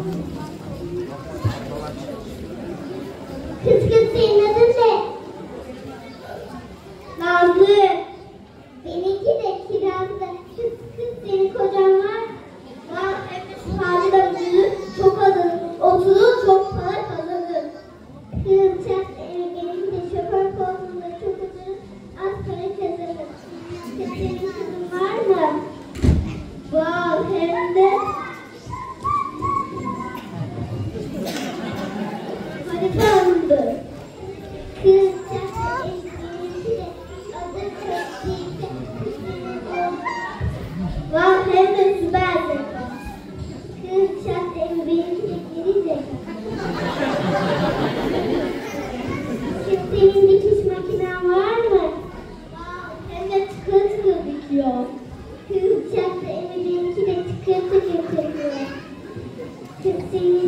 Kız senin adın ne? Nazlı. Benimki de Kirazlı. Kız senin kocan var. Var. Sadece ömrünü çok alır. Oturur çok para kazanır. Kız benimki de şoför koltuğunda çok oturur. Az para kazanır. Kız senin kızın var mı? Var. Hem de harika oldu. Kız var hem de süperdi. Kız şahsen benimki de gelecek. Kız senin dikiş makinen var mı? Var hem de tıkır tıkır dikiyor. Kız şahsen benimki de tıkır tıkır dikiyor. Kız senin